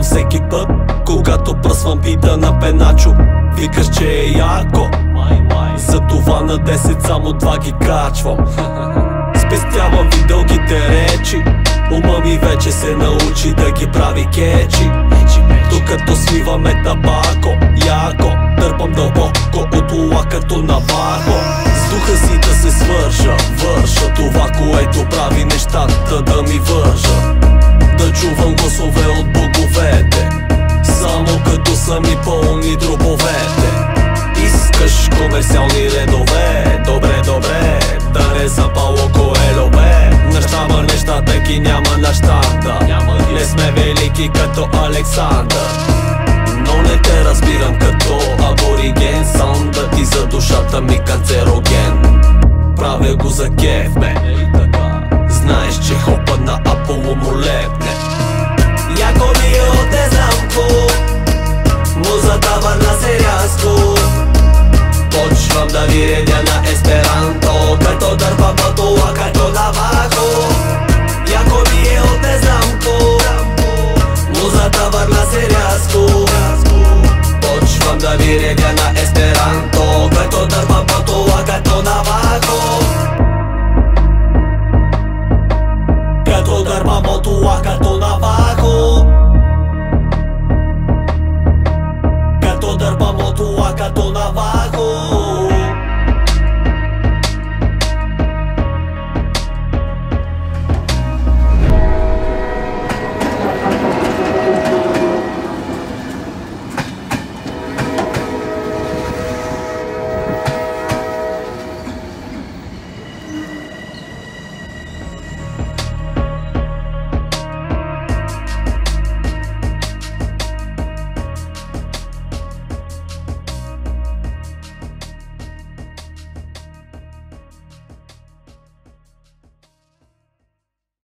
гледам всеки път, когато пръсвам бита на Пеначо. Викаш, че е яко, затова на 10 само това ги качвам. Спестявам ви дългите речи, ума ми вече се научи да ги прави кечи. Докато свиваме табако, яко дърпам дълбоко от лакато на варко. С духа си да се свържа, върша това, което прави нещата да ми вържа. Да чувам гласове от боговете, само като са ми пълни дробовете. Искаш комерциални редове, добре, добре, да не запало Коелho, бе. Нащава нещата ги няма на щата. Не сме велики като Александър, но не те разбирам като абориген. Саундът ти за душата ми канцероген. Правя го за кеф, бе. Знаеш, че хопа на Аполо му лепне. Яко ми е от не знам ко, музата върна се рязко. Почвам да ви редя на есперанто, като дърпа пътува като навако. Яко ми е от не знам ко, музата върна се рязко. Почвам да ви редя на есперанто, като дърпа пътува като навако. Като дърпа пътува като навако. Като дърпа пътува като навако.